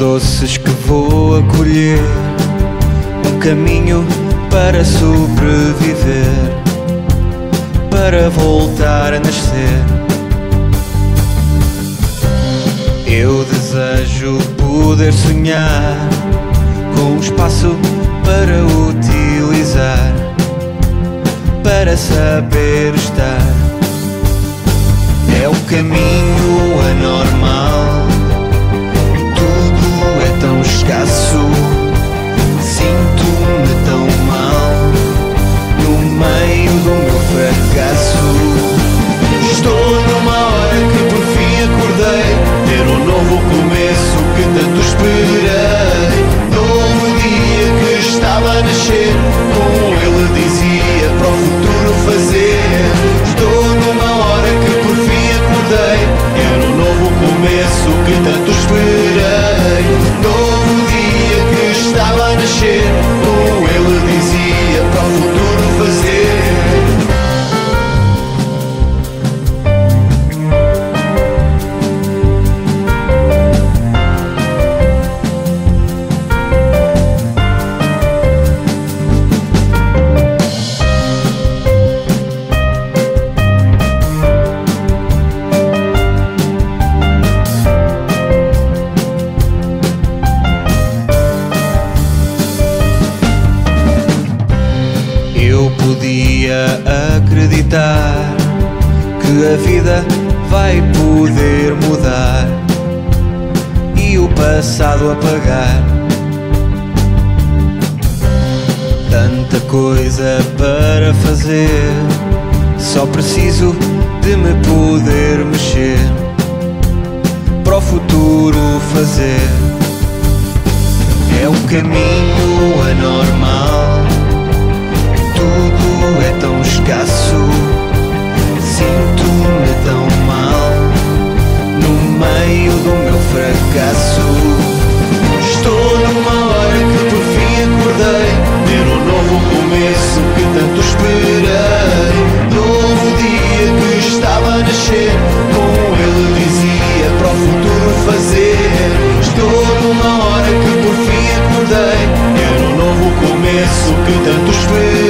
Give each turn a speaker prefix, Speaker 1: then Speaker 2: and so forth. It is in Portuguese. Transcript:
Speaker 1: doces que vou acolher, um caminho para sobreviver, para voltar a nascer. Eu desejo poder sonhar com um espaço para utilizar, para saber estar. É o caminho anormal, tudo é tão escasso, sinto-me tão mal no meio do meu fracasso. Estou numa hora que por fim acordei, ter um novo começo que tanto esperei. Novo dia que estava a nascer, como ele dizia, para o futuro fazer. Estou numa hora que por fim acordei, era um novo começo que tanto esperei. Novo dia que estava a nascer, como ele dizia, para o futuro fazer. Eu podia acreditar que a vida vai poder mudar e o passado apagar. Tanta coisa para fazer, só preciso de me poder mexer, para o futuro fazer. É um caminho anormal, tudo é tão escasso, sinto-me tão mal no meio do meu fracasso. Estou numa hora que por fim acordei, ter um novo começo que tanto esperei. Novo dia que estava a nascer, como ele dizia, para o futuro fazer. Estou numa hora que por fim acordei, era um novo começo que tanto esperei.